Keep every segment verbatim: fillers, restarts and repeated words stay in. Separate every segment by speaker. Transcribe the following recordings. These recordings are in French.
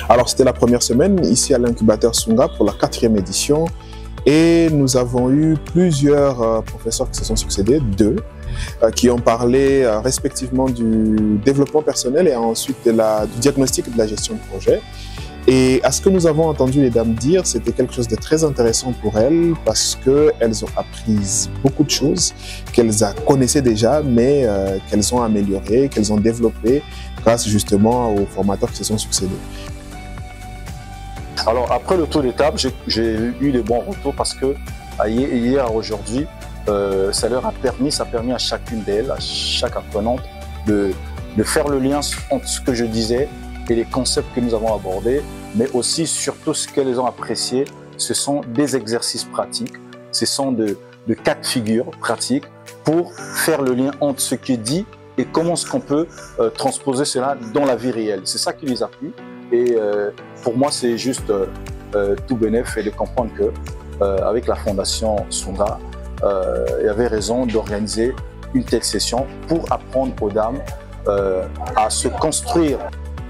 Speaker 1: Alors, c'était la première semaine ici à l'incubateur Sunga pour la quatrième édition. Et nous avons eu plusieurs euh, professeurs qui se sont succédés, deux, euh, qui ont parlé euh, respectivement du développement personnel et ensuite de la, du diagnostic et de la gestion de projet. Et à ce que nous avons entendu les dames dire, c'était quelque chose de très intéressant pour elles parce qu'elles ont appris beaucoup de choses qu'elles connaissaient déjà, mais euh, qu'elles ont améliorées, qu'elles ont développées grâce justement aux formateurs qui se sont succédés.
Speaker 2: Alors après le tour d'étape, j'ai eu des bons retours parce que hier, aujourd'hui, euh, ça leur a permis, ça a permis à chacune d'elles, à chaque apprenante, de, de faire le lien entre ce que je disais et les concepts que nous avons abordés, mais aussi surtout ce qu'elles ont apprécié, ce sont des exercices pratiques, ce sont de, de cas de figure pratiques pour faire le lien entre ce qui est dit et comment est-ce qu'on peut euh, transposer cela dans la vie réelle. C'est ça qui les a plu et euh, pour moi c'est juste euh, euh, tout bénéf et de comprendre que euh, avec la fondation Sunga, euh, il y avait raison d'organiser une telle session pour apprendre aux dames euh, à se construire.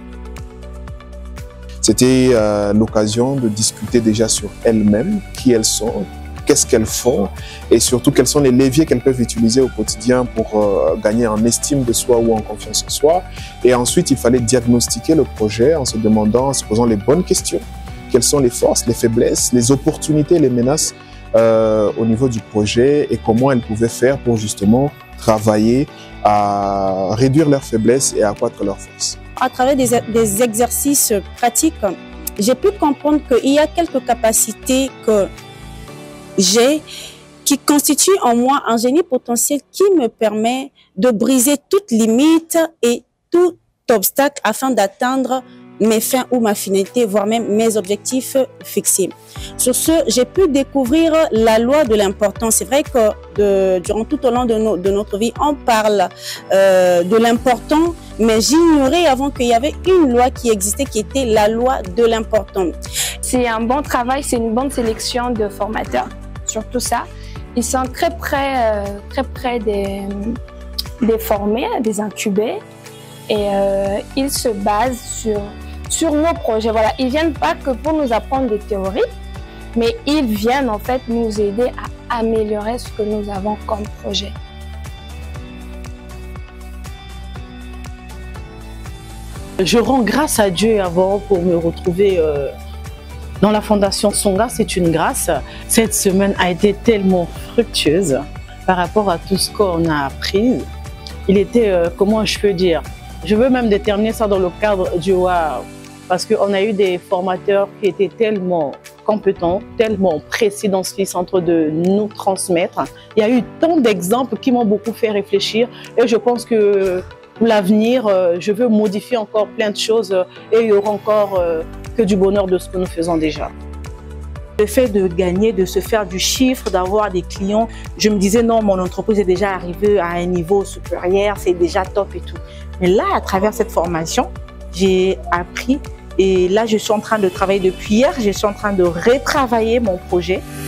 Speaker 1: C'était euh, l'occasion de discuter déjà sur elles-mêmes, qui elles sont, qu'est-ce qu'elles font et surtout quels sont les leviers qu'elles peuvent utiliser au quotidien pour euh, gagner en estime de soi ou en confiance en soi. Et ensuite, il fallait diagnostiquer le projet en se demandant, en se posant les bonnes questions. Quelles sont les forces, les faiblesses, les opportunités, les menaces euh, au niveau du projet et comment elles pouvaient faire pour justement travailler à réduire leurs faiblesses et à accroître leurs forces.
Speaker 3: À travers des, des exercices pratiques, j'ai pu comprendre qu'il y a quelques capacités que j'ai qui constituent en moi un génie potentiel qui me permet de briser toute limite et tout obstacle afin d'atteindre mes fins ou ma finalité, voire même mes objectifs fixés. Sur ce, j'ai pu découvrir la loi de l'importance. C'est vrai que de, durant tout au long de, no, de notre vie, on parle euh, de l'important, mais j'ignorais avant qu'il y avait une loi qui existait, qui était la loi de l'important.
Speaker 4: C'est un bon travail, c'est une bonne sélection de formateurs, surtout ça. Ils sont très près, euh, très près des, des formés, des incubés, et euh, ils se basent sur sur nos projets. Voilà, ils viennent pas que pour nous apprendre des théories, mais ils viennent en fait nous aider à améliorer ce que nous avons comme projet.
Speaker 5: Je rends grâce à Dieu avant pour me retrouver euh, dans la Fondation Sunga, c'est une grâce. Cette semaine a été tellement fructueuse par rapport à tout ce qu'on a appris. Il était, euh, comment je peux dire, je veux même déterminer ça dans le cadre du wow. Parce qu'on a eu des formateurs qui étaient tellement compétents, tellement précis dans ce qu'ils sont en train de nous transmettre. Il y a eu tant d'exemples qui m'ont beaucoup fait réfléchir et je pense que pour l'avenir, je veux modifier encore plein de choses et il y aura encore que du bonheur de ce que nous faisons déjà. Le fait de gagner, de se faire du chiffre, d'avoir des clients, je me disais non, mon entreprise est déjà arrivée à un niveau supérieur, c'est déjà top et tout. Mais là, à travers cette formation, j'ai appris et là, je suis en train de travailler depuis hier, je suis en train de retravailler mon projet.